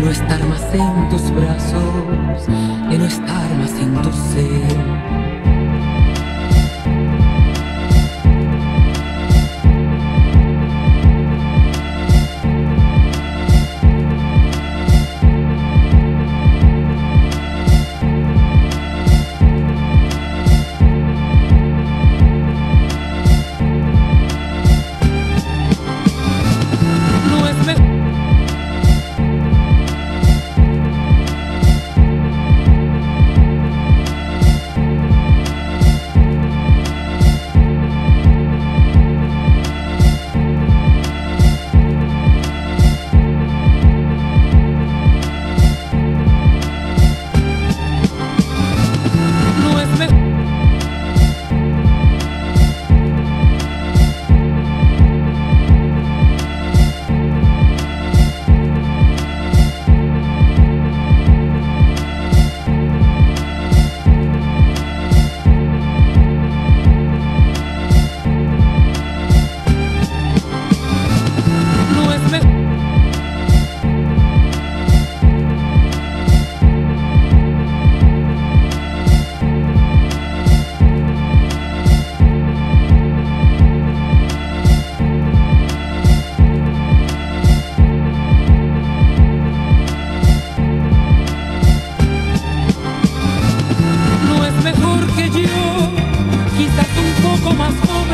no estar más en tus brazos, de no estar más en tu ser. Quizás un poco más joven.